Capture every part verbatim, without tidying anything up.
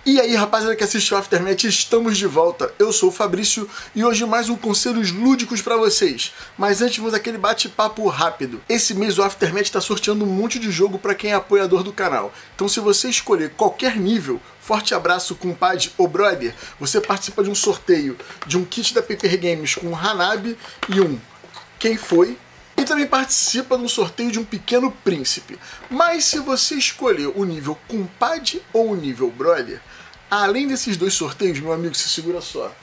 E aí, rapaziada que assiste o Aftermath, estamos de volta. Eu sou o Fabrício e hoje mais um Conselhos Lúdicos pra vocês. Mas antes vamos aquele bate-papo rápido. Esse mês o Aftermath está sorteando um monte de jogo pra quem é apoiador do canal. Então se você escolher qualquer nível, forte abraço, compadre ou brother, você participa de um sorteio de um kit da Paper Games com um Hanabi e um Quem Foi? E também participa de um sorteio de um Pequeno Príncipe. Mas se você escolher o nível compadre ou o nível brother, além desses dois sorteios, meu amigo, se segura só,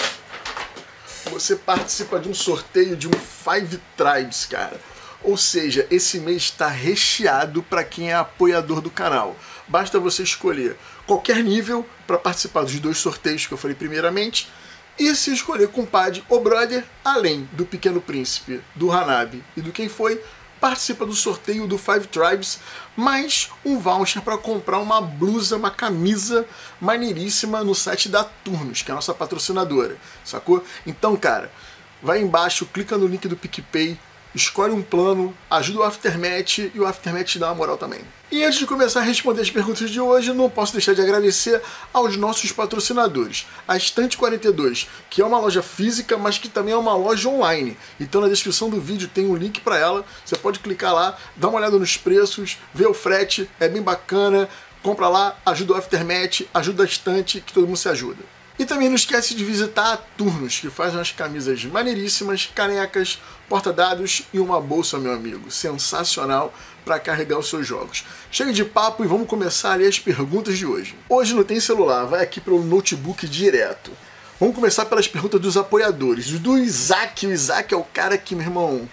você participa de um sorteio de um Five Tribes, cara. Ou seja, esse mês está recheado para quem é apoiador do canal. Basta você escolher qualquer nível para participar dos dois sorteios que eu falei primeiramente. E se escolher compadre ou brother, além do Pequeno Príncipe, do Hanabi e do Quem Foi, participa do sorteio do Five Tribes, mais um voucher para comprar uma blusa, uma camisa maneiríssima no site da Turnos, que é a nossa patrocinadora, sacou? Então, cara, vai embaixo, clica no link do PicPay, escolhe um plano, ajuda o Aftermath e o Aftermath te dá uma moral também. E antes de começar a responder as perguntas de hoje, não posso deixar de agradecer aos nossos patrocinadores. A Estante quarenta e dois, que é uma loja física, mas que também é uma loja online. Então na descrição do vídeo tem um link para ela, você pode clicar lá, dar uma olhada nos preços, ver o frete, é bem bacana, compra lá, ajuda o Aftermath, ajuda a Estante, que todo mundo se ajuda. E também não esquece de visitar a Turnos, que faz umas camisas maneiríssimas, canecas, porta-dados e uma bolsa, meu amigo. Sensacional para carregar os seus jogos. Chega de papo e vamos começar a ler as perguntas de hoje. Hoje não tem celular, vai aqui pelo notebook direto. Vamos começar pelas perguntas dos apoiadores. Do Isaac, o Isaac é o cara que, meu irmão,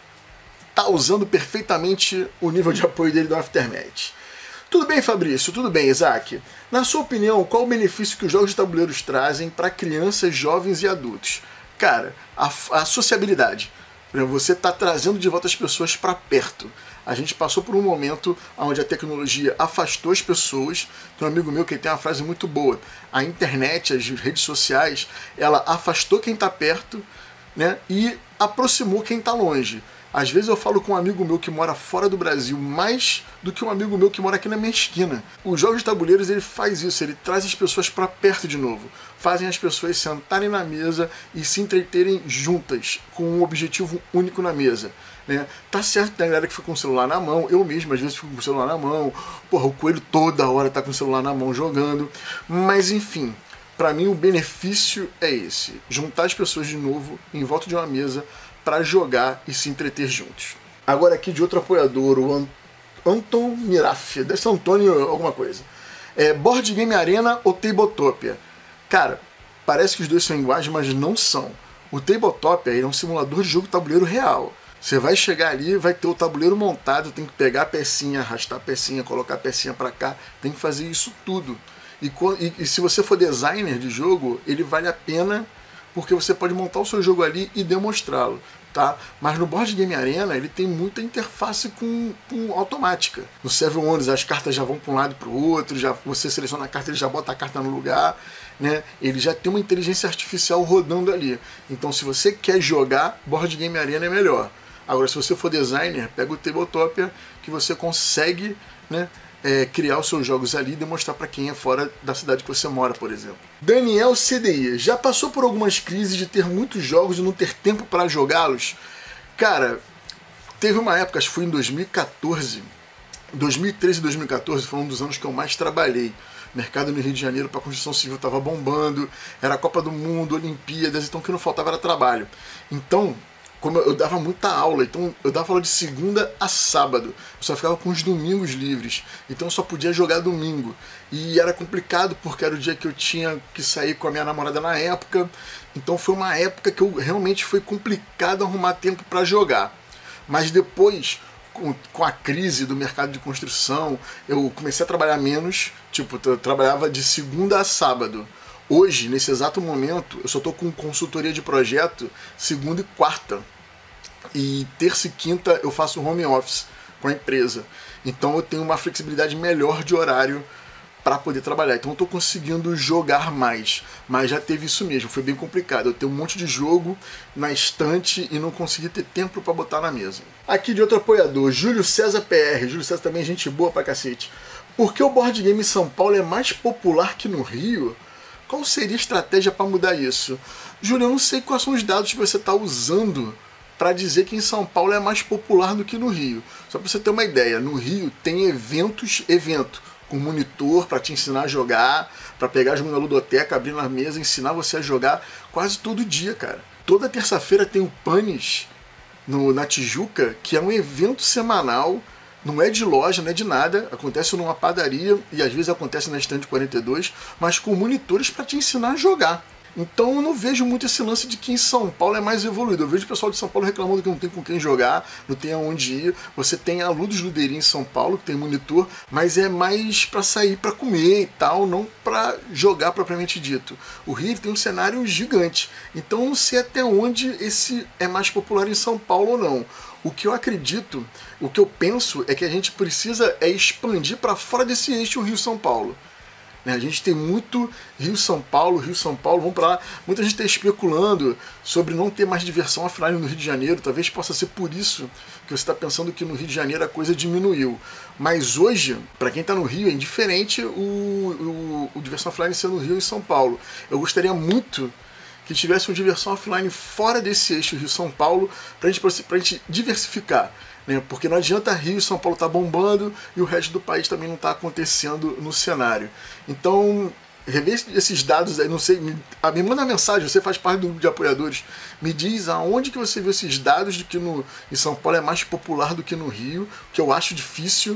tá usando perfeitamente o nível de apoio dele do Aftermath. Tudo bem, Fabrício? Tudo bem, Isaac? Na sua opinião, qual o benefício que os jogos de tabuleiros trazem para crianças, jovens e adultos? Cara, a, a sociabilidade. Você está trazendo de volta as pessoas para perto. A gente passou por um momento onde a tecnologia afastou as pessoas. Tem um amigo meu que tem uma frase muito boa. A internet, as redes sociais, ela afastou quem está perto, né, e aproximou quem está longe. Às vezes eu falo com um amigo meu que mora fora do Brasil mais do que um amigo meu que mora aqui na minha esquina. Os jogos de tabuleiros, ele faz isso, ele traz as pessoas para perto de novo. Fazem as pessoas sentarem na mesa e se entreterem juntas, com um objetivo único na mesa. Né? Tá certo que tem a galera que fica com o celular na mão, eu mesmo às vezes fico com o celular na mão, porra, o Coelho toda hora tá com o celular na mão jogando, mas enfim, para mim o benefício é esse, juntar as pessoas de novo em volta de uma mesa para jogar e se entreter juntos. Agora aqui de outro apoiador, o Anton Miraf, deve ser Antônio alguma coisa. É, Board Game Arena ou Tabletopia? Cara, parece que os dois são iguais, mas não são. O Tabletopia é um simulador de jogo de tabuleiro real. Você vai chegar ali, vai ter o tabuleiro montado, tem que pegar a pecinha, arrastar a pecinha, colocar a pecinha para cá, tem que fazer isso tudo. E, e, e se você for designer de jogo, ele vale a pena, porque você pode montar o seu jogo ali e demonstrá-lo, tá? Mas no Board Game Arena ele tem muita interface com, com automática. No Seven Wonders as cartas já vão para um lado e para o outro, já, você seleciona a carta, ele já bota a carta no lugar, né? Ele já tem uma inteligência artificial rodando ali. Então se você quer jogar, Board Game Arena é melhor. Agora se você for designer, pega o Tabletopia, que você consegue, né, É, criar os seus jogos ali e demonstrar para quem é fora da cidade que você mora, por exemplo. Daniel C D I, já passou por algumas crises de ter muitos jogos e não ter tempo para jogá-los? Cara, teve uma época, acho que foi em dois mil e quatorze, dois mil e treze e dois mil e quatorze foi um dos anos que eu mais trabalhei. O mercado no Rio de Janeiro para construção civil estava bombando, era a Copa do Mundo, Olimpíadas, então o que não faltava era trabalho. Então, como eu dava muita aula, então eu dava aula de segunda a sábado, eu só ficava com os domingos livres, então eu só podia jogar domingo, e era complicado porque era o dia que eu tinha que sair com a minha namorada na época, então foi uma época que eu realmente foi complicado arrumar tempo para jogar. Mas depois, com, com a crise do mercado de construção, eu comecei a trabalhar menos, tipo, eu trabalhava de segunda a sábado. Hoje, nesse exato momento, eu só estou com consultoria de projeto segunda e quarta. E terça e quinta eu faço home office com a empresa. Então eu tenho uma flexibilidade melhor de horário para poder trabalhar. Então eu estou conseguindo jogar mais. Mas já teve isso mesmo, foi bem complicado. Eu tenho um monte de jogo na estante e não consegui ter tempo para botar na mesa. Aqui de outro apoiador, Júlio César P R. Júlio César também é gente boa pra cacete. Por que o board game em São Paulo é mais popular que no Rio? Qual seria a estratégia para mudar isso? Júlio, eu não sei quais são os dados que você está usando para dizer que em São Paulo é mais popular do que no Rio. Só para você ter uma ideia, no Rio tem eventos, evento, com monitor para te ensinar a jogar, para pegar jogo na ludoteca, abrir na mesa, ensinar você a jogar quase todo dia, cara. Toda terça-feira tem o Panis no, na Tijuca, que é um evento semanal. Não é de loja, não é de nada, acontece numa padaria e às vezes acontece na Stand quarenta e dois, mas com monitores para te ensinar a jogar. Então eu não vejo muito esse lance de que em São Paulo é mais evoluído. Eu vejo o pessoal de São Paulo reclamando que não tem com quem jogar, não tem aonde ir. Você tem a Ludus Luderia em São Paulo, que tem monitor, mas é mais para sair para comer e tal, não para jogar propriamente dito. O Rio tem um cenário gigante, então eu não sei até onde esse é mais popular em São Paulo ou não. O que eu acredito, o que eu penso é que a gente precisa é expandir para fora desse eixo Rio-São Paulo. A gente tem muito Rio-São Paulo, Rio-São Paulo, vamos para lá. Muita gente está especulando sobre não ter mais diversão offline no Rio de Janeiro. Talvez possa ser por isso que você está pensando que no Rio de Janeiro a coisa diminuiu. Mas hoje, para quem está no Rio, é indiferente o, o, o diversão offline ser no Rio e São Paulo. Eu gostaria muito que tivesse uma diversão offline fora desse eixo Rio-São Paulo, para a gente, pra gente diversificar, né? Porque não adianta Rio e São Paulo tá bombando e o resto do país também não está acontecendo no cenário. Então, rever esses dados aí, não sei, me, me manda mensagem, você faz parte do grupo de apoiadores, me diz aonde que você viu esses dados de que no, em São Paulo é mais popular do que no Rio, que eu acho difícil,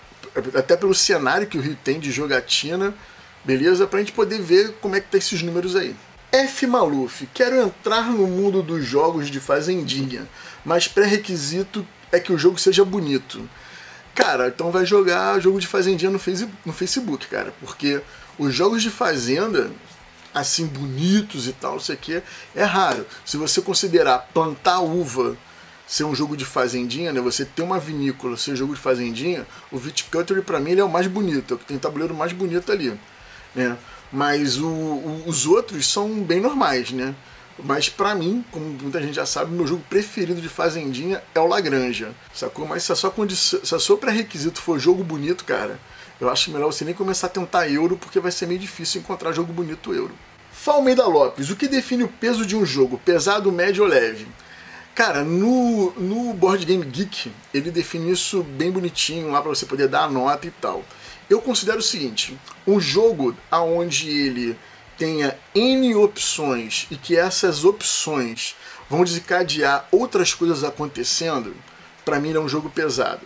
até pelo cenário que o Rio tem de jogatina, beleza? Pra gente poder ver como é que tá esses números aí. F. Maluf, quero entrar no mundo dos jogos de fazendinha, mas pré-requisito é que o jogo seja bonito. Cara, então vai jogar jogo de fazendinha no Facebook, cara, porque os jogos de fazenda, assim, bonitos e tal, não sei o que, é raro. Se você considerar plantar uva ser um jogo de fazendinha, né, você ter uma vinícola ser jogo de fazendinha, o Viticulture pra mim ele é o mais bonito, é o que tem tabuleiro mais bonito ali, né? Mas o, o, os outros são bem normais, né? Mas pra mim, como muita gente já sabe, meu jogo preferido de fazendinha é o Lagranja, sacou? Mas se a sua, condição, se a sua pré-requisito for jogo bonito, cara, eu acho melhor você nem começar a tentar euro, porque vai ser meio difícil encontrar jogo bonito euro. Falmeida Lopes, o que define o peso de um jogo? Pesado, médio ou leve? Cara, no, no Board Game Geek, ele define isso bem bonitinho lá pra você poder dar a nota e tal. Eu considero o seguinte, um jogo onde ele tenha N opções e que essas opções vão desencadear outras coisas acontecendo, pra mim ele é um jogo pesado.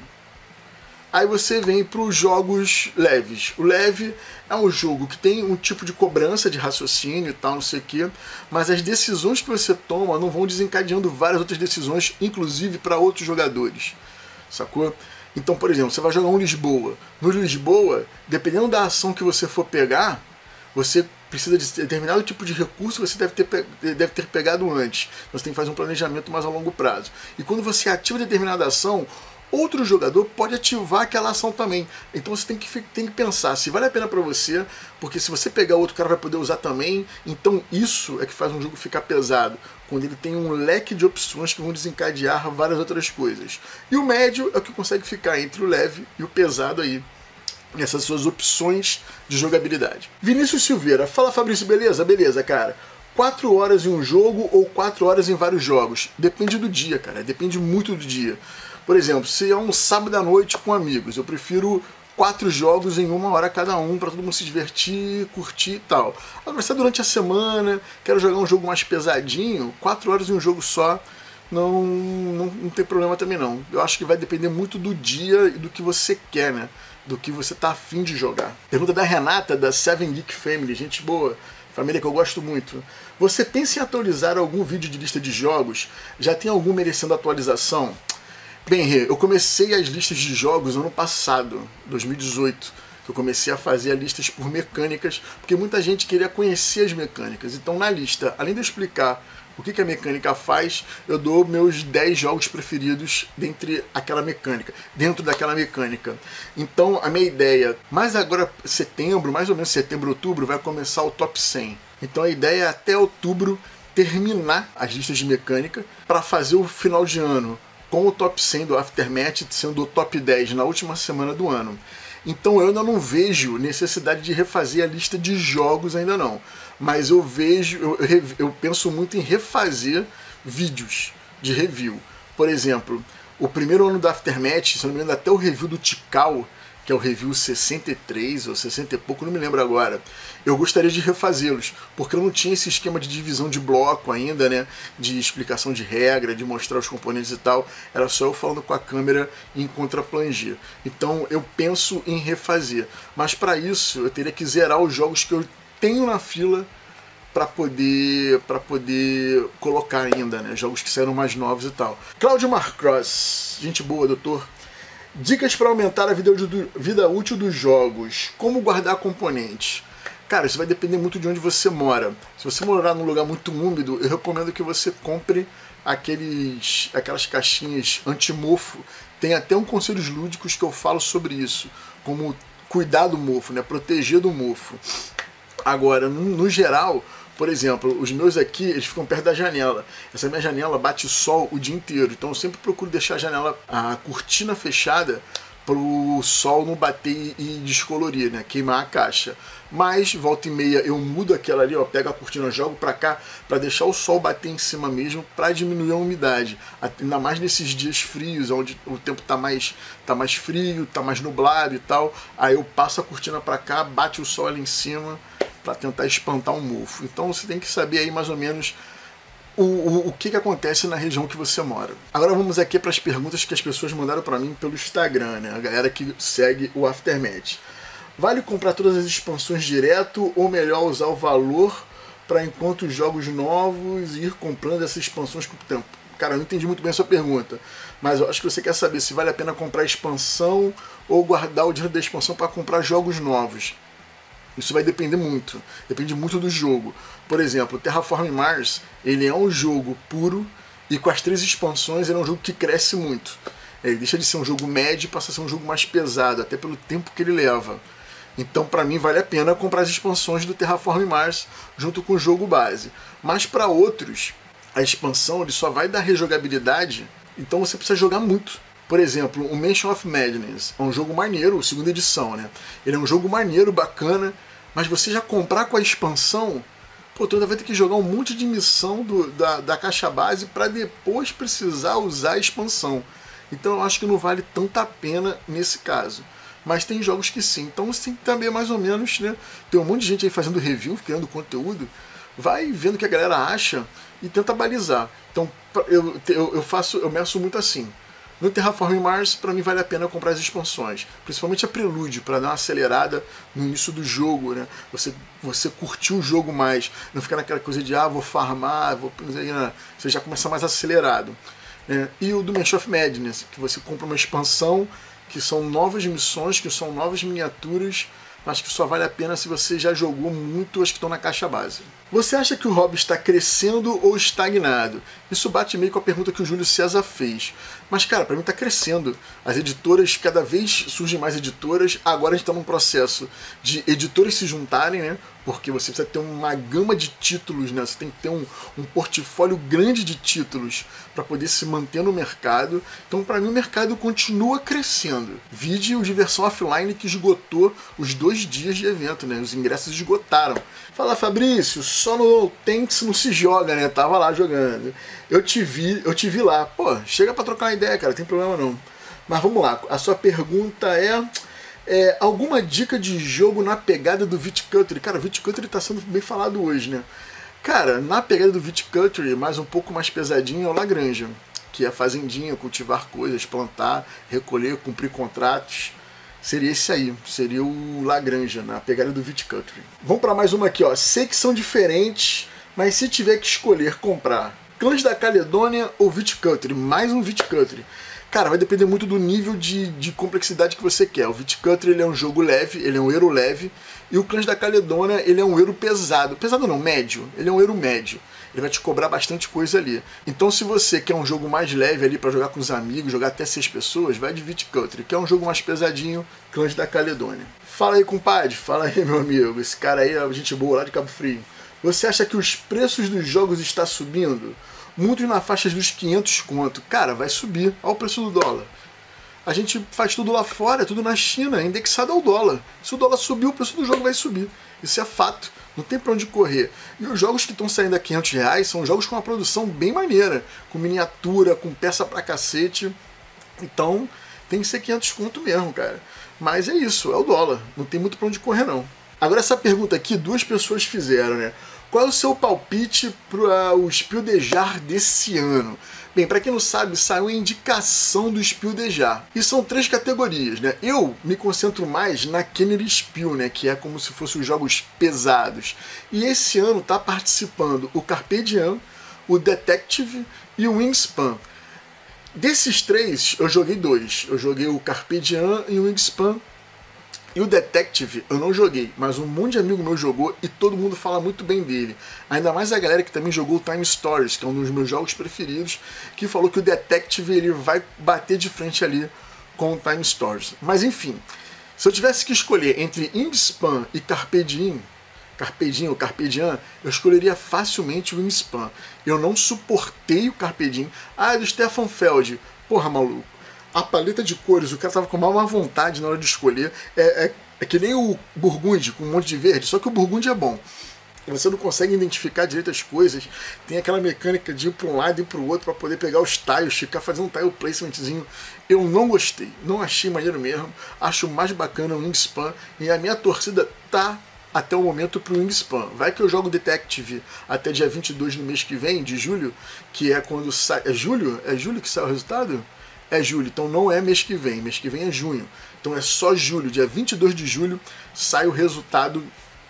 Aí você vem para os jogos leves. O leve é um jogo que tem um tipo de cobrança de raciocínio e tal, não sei o quê, mas as decisões que você toma não vão desencadeando várias outras decisões, inclusive para outros jogadores, sacou? Então, por exemplo, você vai jogar um Lisboa. No Lisboa, dependendo da ação que você for pegar, você precisa de determinado tipo de recurso que você deve ter, deve ter pegado antes. Você tem que fazer um planejamento mais a longo prazo. E quando você ativa determinada ação, outro jogador pode ativar aquela ação também. Então você tem que, tem que pensar se vale a pena para você, porque se você pegar outro cara vai poder usar também. Então isso é que faz um jogo ficar pesado, quando ele tem um leque de opções que vão desencadear várias outras coisas. E o médio é o que consegue ficar entre o leve e o pesado aí, nessas suas opções de jogabilidade. Vinícius Silveira, fala Fabrício, beleza? Beleza, cara. quatro horas em um jogo ou quatro horas em vários jogos? Depende do dia, cara. Depende muito do dia. Por exemplo, se é um sábado à noite com amigos, eu prefiro quatro jogos em uma hora cada um, para todo mundo se divertir, curtir e tal. Agora, se é durante a semana, quero jogar um jogo mais pesadinho, quatro horas em um jogo só, não, não, não tem problema também não. Eu acho que vai depender muito do dia e do que você quer, né? Do que você tá afim de jogar. Pergunta da Renata, da Seven Geek Family, gente boa, família que eu gosto muito. Você pensa em atualizar algum vídeo de lista de jogos? Já tem algum merecendo atualização? Bem, eu comecei as listas de jogos ano passado, dois mil e dezoito, que eu comecei a fazer listas por mecânicas, porque muita gente queria conhecer as mecânicas. Então na lista, além de eu explicar o que a mecânica faz, eu dou meus dez jogos preferidos dentre aquela mecânica, dentro daquela mecânica. Então a minha ideia, mais agora setembro, mais ou menos setembro, outubro, vai começar o top cem. Então a ideia é até outubro terminar as listas de mecânica para fazer o final de ano com o top cem do Aftermath sendo o top dez na última semana do ano. Então eu ainda não vejo necessidade de refazer a lista de jogos ainda não. Mas eu vejo, eu, eu, eu penso muito em refazer vídeos de review. Por exemplo, o primeiro ano do Aftermath, se não me engano, até o review do Tikal, que é o review sessenta e três ou sessenta e pouco, não me lembro agora. Eu gostaria de refazê-los, porque eu não tinha esse esquema de divisão de bloco ainda, né? De explicação de regra, de mostrar os componentes e tal. Era só eu falando com a câmera em contra-plangir. Então eu penso em refazer. Mas para isso eu teria que zerar os jogos que eu tenho na fila para poder, para poder colocar ainda, né? Jogos que saíram mais novos e tal. Claudio Marcross, gente boa, doutor. Dicas para aumentar a vida, vida útil dos jogos. Como guardar componentes? Cara, isso vai depender muito de onde você mora. Se você morar num lugar muito úmido, eu recomendo que você compre aqueles, aquelas caixinhas anti-mofo. Tem até um conselhos lúdicos que eu falo sobre isso. Como cuidar do mofo, né? Proteger do mofo. Agora, no, no geral, por exemplo, os meus aqui, eles ficam perto da janela. Essa minha janela bate sol o dia inteiro, então eu sempre procuro deixar a janela, a cortina fechada, para o sol não bater e descolorir, né? Queimar a caixa. Mas, volta e meia, eu mudo aquela ali, ó, pego a cortina, jogo para cá, para deixar o sol bater em cima mesmo, para diminuir a umidade. Ainda mais nesses dias frios, onde o tempo tá mais, tá mais frio, tá mais nublado e tal. Aí eu passo a cortina para cá, bate o sol ali em cima, para tentar espantar um mofo. Então você tem que saber aí mais ou menos o, o, o que, que acontece na região que você mora. Agora vamos aqui para as perguntas que as pessoas mandaram para mim pelo Instagram, né? A galera que segue o Aftermath. Vale comprar todas as expansões direto ou melhor usar o valor para enquanto os jogos novos e ir comprando essas expansões com o tempo? Cara, eu não entendi muito bem a sua pergunta, mas eu acho que você quer saber se vale a pena comprar expansão ou guardar o dinheiro da expansão para comprar jogos novos. Isso vai depender muito, depende muito do jogo. Por exemplo, Terraform Mars, ele é um jogo puro e com as três expansões ele é um jogo que cresce muito. Ele deixa de ser um jogo médio e passa a ser um jogo mais pesado, até pelo tempo que ele leva. Então, para mim, vale a pena comprar as expansões do Terraform Mars junto com o jogo base. Mas para outros, a expansão ele só vai dar rejogabilidade, então você precisa jogar muito. Por exemplo, o Mansion of Madness é um jogo maneiro, segunda edição, né? Ele é um jogo maneiro, bacana, mas você já comprar com a expansão, pô, tu ainda vai ter que jogar um monte de missão do, da, da caixa base para depois precisar usar a expansão. Então eu acho que não vale tanta pena nesse caso. Mas tem jogos que sim. Então você tem que também mais ou menos, né? Tem um monte de gente aí fazendo review, criando conteúdo. Vai vendo o que a galera acha e tenta balizar. Então eu, eu, eu faço, eu meço muito assim. No Terraform Mars, para mim vale a pena comprar as expansões, principalmente a Prelude, para dar uma acelerada no início do jogo, né? Você, você curtir o jogo mais, não ficar naquela coisa de, ah, vou farmar, vou... você já começa mais acelerado. Né? E o do Mansion of Madness, que você compra uma expansão, que são novas missões, que são novas miniaturas, acho que só vale a pena se você já jogou muito as que estão na caixa base. Você acha que o hobby está crescendo ou estagnado? Isso bate meio com a pergunta que o Júlio César fez. Mas, cara, para mim está crescendo. As editoras, cada vez surgem mais editoras. Agora a gente está num processo de editoras se juntarem, né? Porque você precisa ter uma gama de títulos, né? Você tem que ter um, um portfólio grande de títulos para poder se manter no mercado. Então, para mim, o mercado continua crescendo. Vide o Diversão Offline que esgotou os dois dias de evento, né? Os ingressos esgotaram. Fala, Fabrício, só no Tanks não se joga, né? Tava lá jogando. Eu te vi, eu te vi lá. Pô, chega pra trocar uma ideia, cara, não tem problema não. Mas vamos lá, a sua pergunta é, é alguma dica de jogo na pegada do Viticulture? Cara, o Viticulture tá sendo bem falado hoje, né? Cara, na pegada do Viticulture, mas um pouco mais pesadinho, é o Lagrange, que é fazendinha, cultivar coisas, plantar, recolher, cumprir contratos. Seria esse aí, seria o Lagrange, na pegada do Viticulture. Vamos para mais uma aqui, ó. Sei que são diferentes, mas se tiver que escolher comprar Clãs da Caledônia ou Viticulture, mais um Viticulture. Cara, vai depender muito do nível de, de complexidade que você quer. O Viticulture ele é um jogo leve, ele é um euro leve, e o Clãs da Caledônia ele é um euro pesado. Pesado não, médio. Ele é um euro médio. Ele vai te cobrar bastante coisa ali. Então se você quer um jogo mais leve ali para jogar com os amigos, jogar até seis pessoas, vai de Viticulture. Quer um jogo mais pesadinho, Clãs da Caledônia. Fala aí, compadre. Fala aí, meu amigo. Esse cara aí é gente boa lá de Cabo Frio. Você acha que os preços dos jogos estão subindo? Muitos na faixa dos quinhentos conto. Cara, vai subir. Olha o preço do dólar. A gente faz tudo lá fora, é tudo na China, indexado ao dólar. Se o dólar subir, o preço do jogo vai subir. Isso é fato. Não tem pra onde correr. E os jogos que estão saindo a quinhentos reais são jogos com uma produção bem maneira. Com miniatura, com peça pra cacete. Então, tem que ser quinhentos conto mesmo, cara. Mas é isso, é o dólar. Não tem muito pra onde correr, não. Agora, essa pergunta aqui, duas pessoas fizeram, né? Qual é o seu palpite para o Spiel des Jahres desse ano? Bem, para quem não sabe, saiu a indicação do Spiel des Jahres. E são três categorias, né? Eu me concentro mais na Kenner Spiel, né? Que é como se fossem os jogos pesados. E esse ano tá participando o Carpe Diem, o Detective e o Wingspan. Desses três, eu joguei dois. Eu joguei o Carpe Diem e o Wingspan. E o Detective eu não joguei, mas um monte de amigo meu jogou e todo mundo fala muito bem dele. Ainda mais a galera que também jogou o Time Stories, que é um dos meus jogos preferidos, que falou que o Detective ele vai bater de frente ali com o Time Stories. Mas enfim, se eu tivesse que escolher entre Wingspan e Carpe Diem, Carpe Diem ou Carpe Diem, eu escolheria facilmente o Wingspan. Eu não suportei o Carpe Diem. Ah, é do Stefan Feld. Porra, maluco. A paleta de cores, o cara tava com uma má vontade na hora de escolher. É, é, é que nem o Burgundy com um monte de verde, só que o Burgundy é bom. Você não consegue identificar direito as coisas. Tem aquela mecânica de ir para um lado e para o outro para poder pegar os tiles, ficar fazendo um tile placementzinho. Eu não gostei, não achei maneiro mesmo. Acho mais bacana o Wingspan e a minha torcida tá até o momento pro Wingspan. Vai que eu jogo Detective até dia vinte e dois do mês que vem, de julho, que é quando sai... É julho? É julho que sai o resultado? É julho, então não é mês que vem, mês que vem é junho. Então é só julho, dia vinte e dois de julho sai o resultado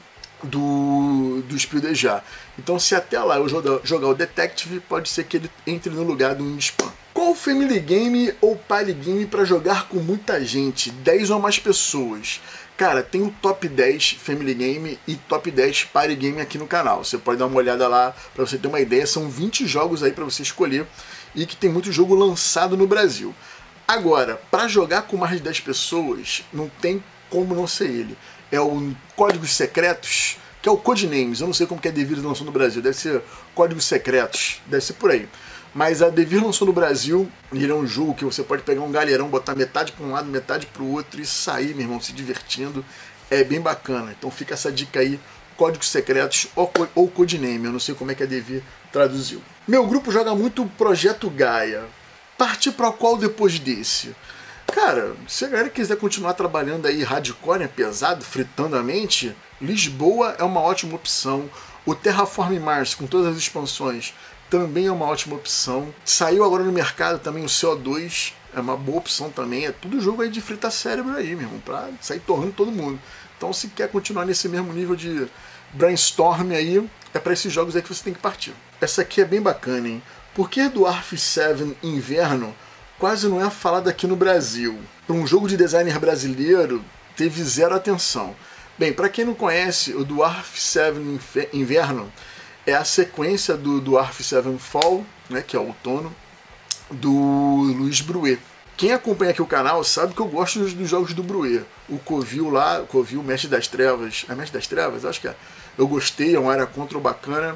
do, do Spiel des Jahres. Então se até lá eu jogar, jogar o Detective, pode ser que ele entre no lugar do Wingspan. Qual Family Game ou Party Game para jogar com muita gente, dez ou mais pessoas? Cara, tem o top dez Family Game e top dez Party Game aqui no canal. Você pode dar uma olhada lá para você ter uma ideia. São vinte jogos aí para você escolher e que tem muito jogo lançado no Brasil. Agora, para jogar com mais de dez pessoas, não tem como não ser ele. É o Códigos Secretos, que é o Codenames. Eu não sei como que a Devir lançou no Brasil. Deve ser Códigos Secretos, deve ser por aí. Mas a Devir lançou no Brasil, e ele é um jogo que você pode pegar um galerão, botar metade para um lado, metade para o outro e sair, meu irmão, se divertindo. É bem bacana. Então fica essa dica aí, Códigos Secretos ou, ou Codename. Eu não sei como é que a Devir traduziu. Meu grupo joga muito Projeto Gaia. Partir para qual depois desse? Cara, se a galera quiser continuar trabalhando aí hardcore, né, pesado, fritando a mente, Lisboa é uma ótima opção. O Terraform Mars, com todas as expansões, também é uma ótima opção. Saiu agora no mercado também o C O dois, é uma boa opção também. É tudo jogo aí de fritar cérebro aí, meu irmão, pra sair torrando todo mundo. Então se quer continuar nesse mesmo nível de brainstorm aí, é para esses jogos aí que você tem que partir. Essa aqui é bem bacana, hein? Por que Dwarf sete Inverno quase não é falado aqui no Brasil? Para um jogo de designer brasileiro, teve zero atenção. Bem, para quem não conhece, o Dwarf sete Inverno é a sequência do Dwarf sete Fall, né, que é o outono, do Luiz Bruet. Quem acompanha aqui o canal sabe que eu gosto dos, dos jogos do Bruet. O Covil lá, o Covil, Mestre das Trevas, é Mestre das Trevas? Acho que é. Eu gostei, é um área contra bacana.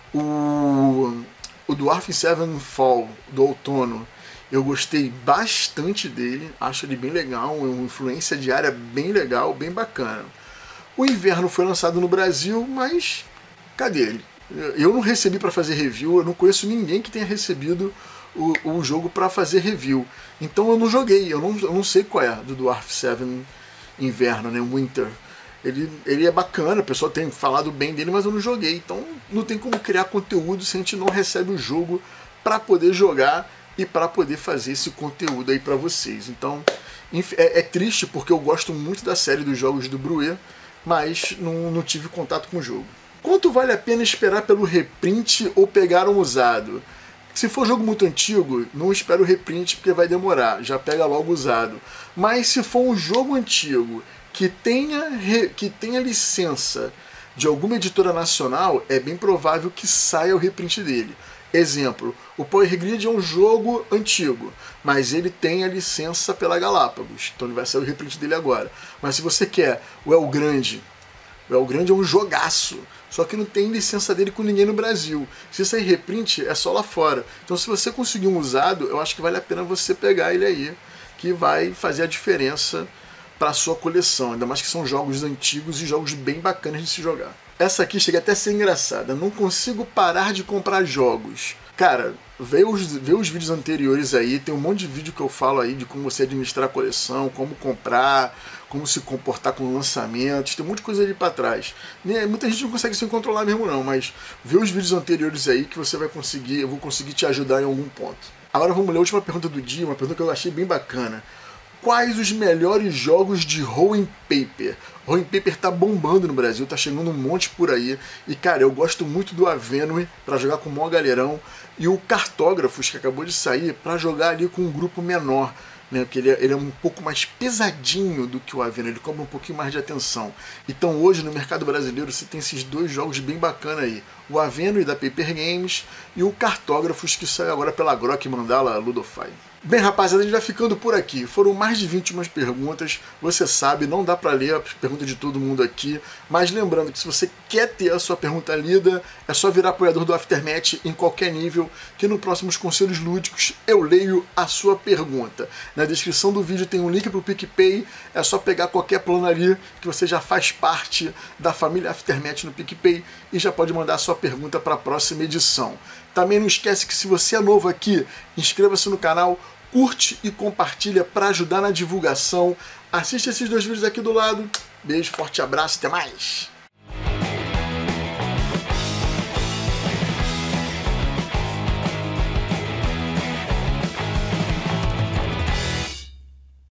O, o Dwarf sete Fall, do outono, eu gostei bastante dele, acho ele bem legal, uma influência de área bem legal, bem bacana. O Inverno foi lançado no Brasil, mas cadê ele? Eu não recebi para fazer review, eu não conheço ninguém que tenha recebido o, o jogo para fazer review. Então eu não joguei, eu não, eu não sei qual é do Dwarf sete Inverno, né, Winter. Ele, ele é bacana, o pessoal tem falado bem dele, mas eu não joguei. Então não tem como criar conteúdo se a gente não recebe o jogo para poder jogar e para poder fazer esse conteúdo aí para vocês. Então é, é triste porque eu gosto muito da série dos jogos do Bruet, mas não, não tive contato com o jogo. Quanto vale a pena esperar pelo reprint ou pegar um usado? Se for jogo muito antigo, não espera o reprint porque vai demorar, já pega logo usado. Mas se for um jogo antigo que tenha, que tenha licença de alguma editora nacional, é bem provável que saia o reprint dele. Exemplo, o Power Grid é um jogo antigo, mas ele tem a licença pela Galápagos, então ele vai sair o reprint dele agora. Mas se você quer o El Grande, o El Grande é um jogaço, só que não tem licença dele com ninguém no Brasil. Se sair reprint, é só lá fora. Então se você conseguir um usado, eu acho que vale a pena você pegar ele aí, que vai fazer a diferença para a sua coleção, ainda mais que são jogos antigos e jogos bem bacanas de se jogar. Essa aqui chega até a ser engraçada. Não consigo parar de comprar jogos. Cara, vê os, vê os vídeos anteriores aí, tem um monte de vídeo que eu falo aí de como você administrar a coleção, como comprar, como se comportar com lançamentos, tem um monte de coisa ali pra trás. Muita gente não consegue se controlar mesmo não, mas vê os vídeos anteriores aí que você vai conseguir, eu vou conseguir te ajudar em algum ponto. Agora vamos ler a última pergunta do dia, uma pergunta que eu achei bem bacana. Quais os melhores jogos de Rolling Paper? Rolling Paper tá bombando no Brasil, tá chegando um monte por aí. E cara, eu gosto muito do Avenue pra jogar com o maior galerão. E o Cartógrafos, que acabou de sair, pra jogar ali com um grupo menor. Né, porque ele é, ele é um pouco mais pesadinho do que o Avenue, ele cobra um pouquinho mais de atenção. Então hoje no mercado brasileiro você tem esses dois jogos bem bacanas aí. O Avenue da Paper Games e o Cartógrafos, que sai agora pela Grok Mandala Ludofy. Bem, rapaziada, a gente vai ficando por aqui. Foram mais de vinte umas perguntas. Você sabe, não dá pra ler a pergunta de todo mundo aqui. Mas lembrando que se você quer ter a sua pergunta lida, é só virar apoiador do Aftermath em qualquer nível, que no próximos Conselhos Lúdicos eu leio a sua pergunta. Na descrição do vídeo tem um link pro PicPay. É só pegar qualquer plano ali, que você já faz parte da família Aftermath no PicPay e já pode mandar a sua pergunta para a próxima edição. Também não esquece que se você é novo aqui, inscreva-se no canal, curte e compartilha para ajudar na divulgação. Assiste esses dois vídeos aqui do lado. Beijo, forte abraço, até mais!